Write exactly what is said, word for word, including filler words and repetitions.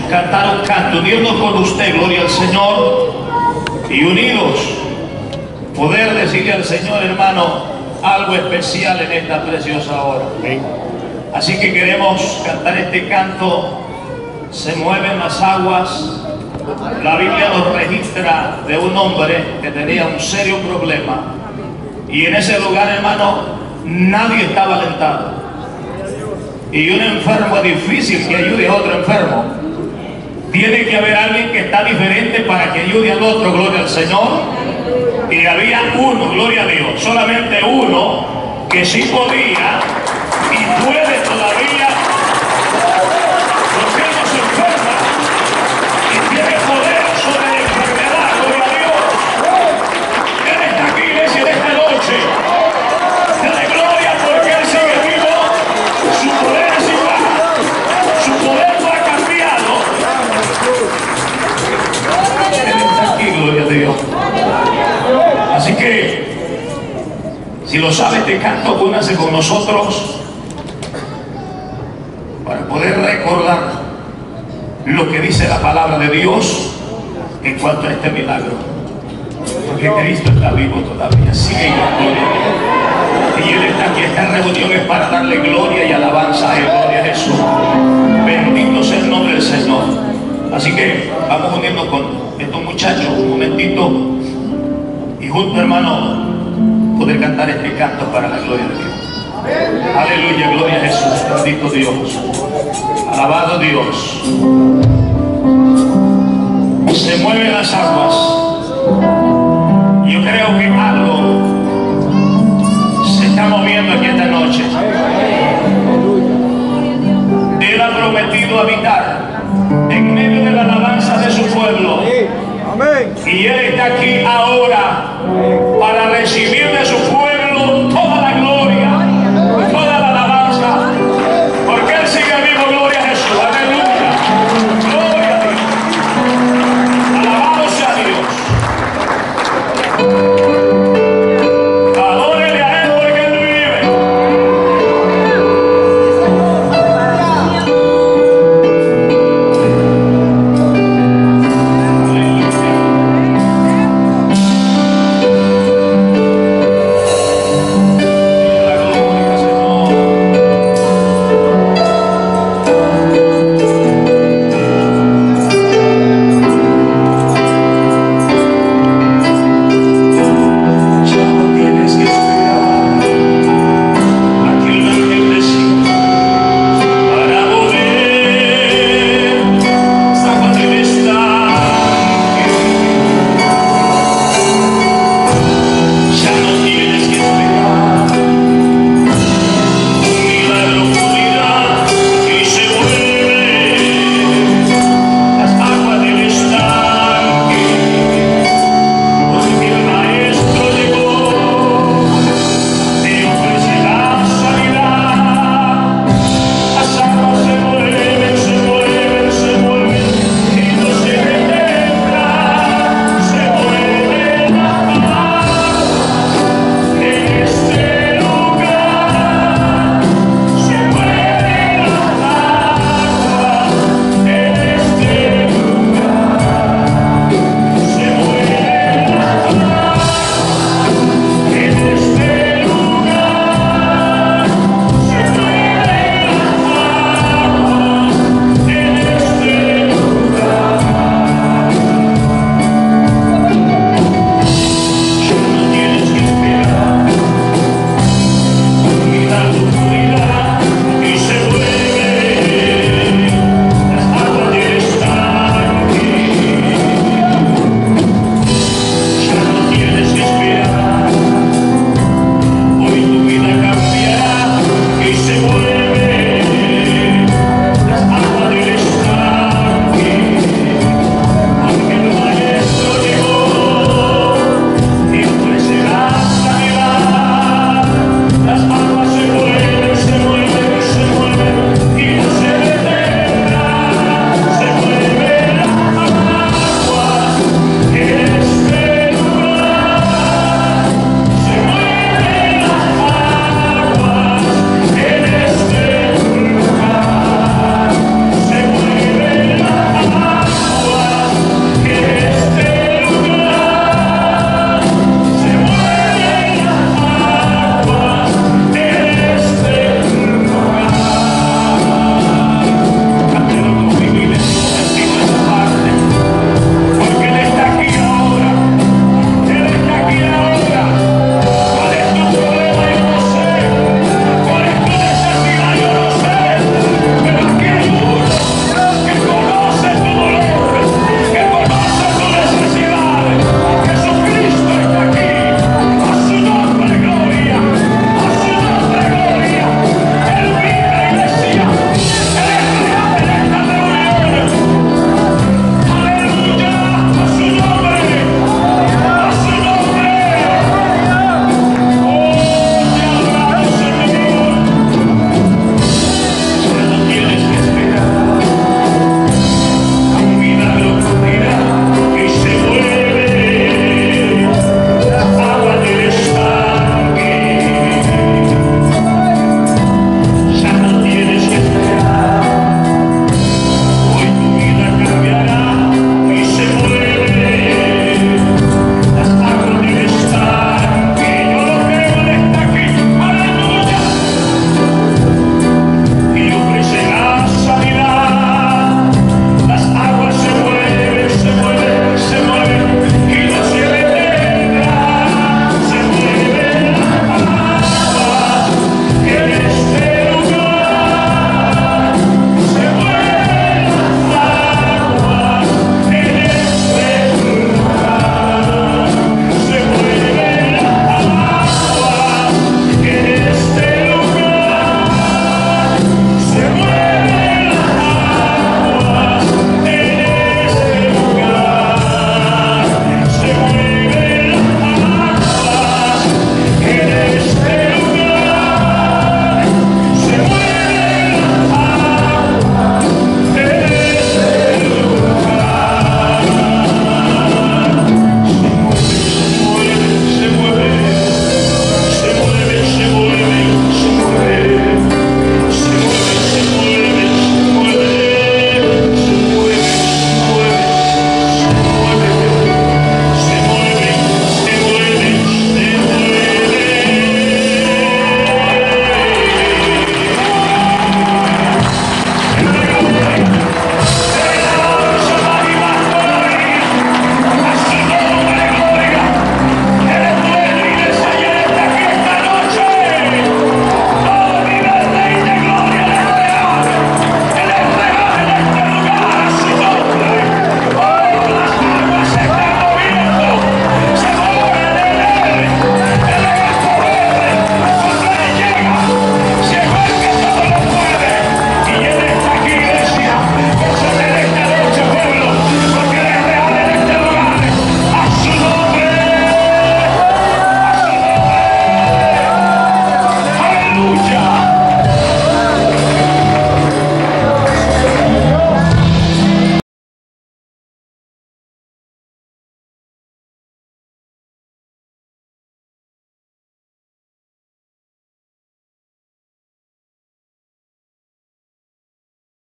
cantar un canto, unirnos con usted, gloria al Señor, y unidos poder decirle al Señor, hermano, algo especial en esta preciosa hora. Así que queremos cantar este canto, Se mueven las aguas. La Biblia nos registra de un hombre que tenía un serio problema, y en ese lugar, hermano, nadie estaba alentado. Y un enfermo es difícil que ayude a otro enfermo. Tiene que haber alguien que está diferente para que ayude al otro, gloria al Señor. Y había uno, gloria a Dios, solamente uno que sí podía y puede todavía, porque él no se enferma y tiene poder sobre la enfermedad, gloria a Dios. Él está aquí, iglesia, en esta noche. Dale gloria porque él sigue vivo. Su poder es igual. Su poder no ha cambiado. Él está aquí, gloria a Dios. Así que, si lo sabes, te canto, únase con nosotros para poder recordar lo que dice la palabra de Dios en cuanto a este milagro. Porque Cristo está vivo todavía, sigue en gloria. Y Él está aquí, esta reunión es para darle gloria y alabanza a Él, gloria a Jesús. Bendito sea el nombre del Señor. Así que vamos uniendo con estos muchachos un momentito y juntos, hermano, poder cantar este canto para la gloria de Dios. Aleluya, gloria a Jesús, bendito Dios, alabado Dios. Se mueven las aguas. Yo creo que algo se está moviendo aquí esta noche. Él ha prometido habitar en medio de la alabanza de su pueblo. Y Él está aquí ahora.